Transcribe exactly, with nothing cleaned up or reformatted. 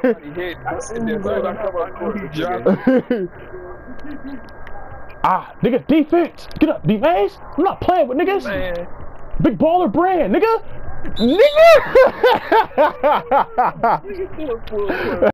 hit. I said that, but I come up court. Ah, nigga, defense. Get up, defense. I'm not playing with niggas. Man. Big baller brand, nigga. Nigga.